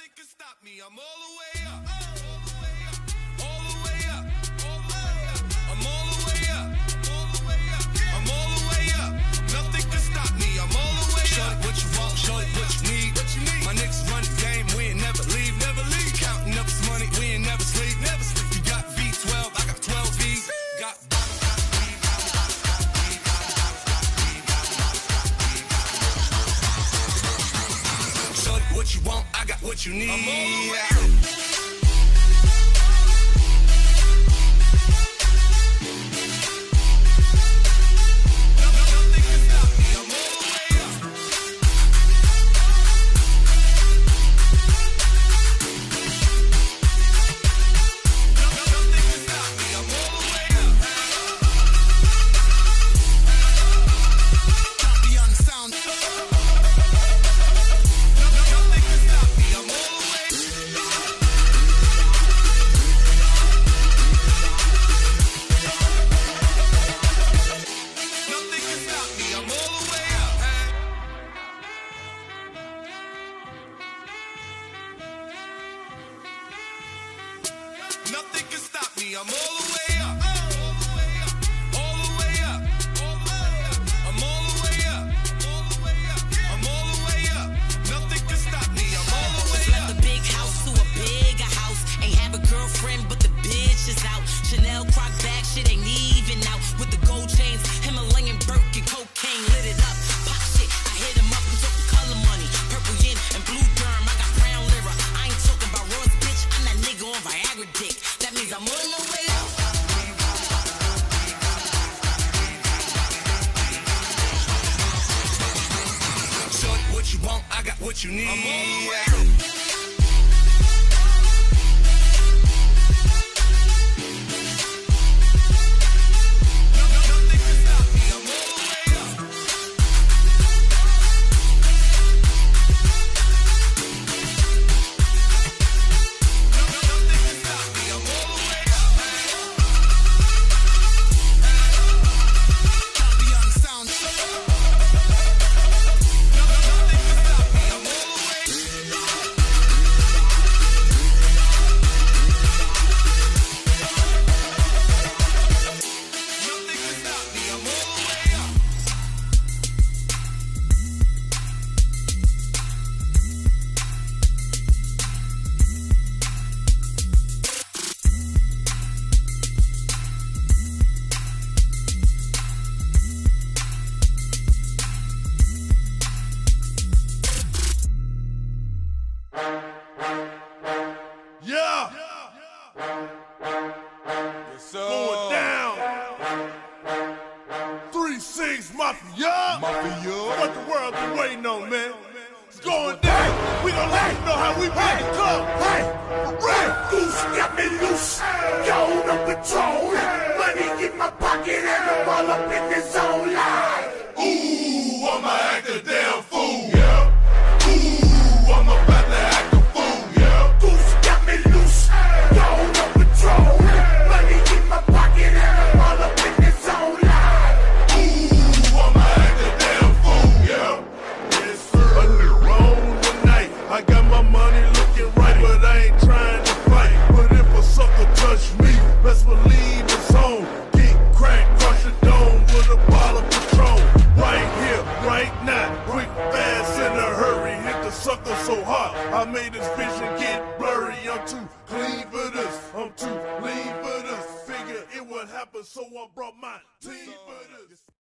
Nothing can stop me. I'm all the way up. All the way up. All the way up. All the way up. I'm all the way up. All the way up. I'm all the way up. Nothing can stop me. I'm all the way up. Show it what you want. Show it what you need. My niggas run the game. We ain't never leave. Never leave. Counting up this money. We ain't never sleep. Never sleep. You got V12. I got 12 V's. Got what you want, I got what you need. I'm all the way out. Nothing can stop me. I'm all the way out. Nothing can stop me. I'm all the way out. Beyond the sound. Nothing can stop me, I'm all the way up. All the way up. All the way up. All the way up. I'm all the way up. All the way up. I'm all the way up. Nothing can stop me, I'm all the way up. Left the big house to a bigger house. Ain't have a girlfriend, but the bitch is out. Chanel croc bag, shit ain't even out. With the gold chains, Himalayan Birkin, cocaine lit it up. Pop shit, I hit him up and took the color money. Purple yin and blue derm, I got brown lira. I ain't talking about Ross, bitch, I'm that nigga on Viagra dick. That means I'm on the way out. Show it what you want, I got what you need. I'm all the way out. Going down. 3-6 Mafia. What the world been waiting on, man? It's going down. We gon' let you know how we make it come. Right. Goose got me loose. Yo, no control. Money in my pocket and I'm all up in the zone line. Ooh, I'ma act a damn fool. Yeah. Ooh, I'm about to act a fool. Yeah. Goose got me loose. Yo, no control. Money in my pocket and I'm all up in the zone line. Ooh, I'ma act a damn fool. Yeah. Yes, sir. Alone tonight. I got my money looking right, but I ain't trying to fight. But if a sucker touch me, best believe it's on. Get cracked, crush the dome with a bottle of Patron. Right here, right now, quick, fast, in a hurry. Hit the sucker so hard, I made his vision get blurry. I'm too clean for this, I'm too lean for this. Figure it would happen, so I brought my team for this.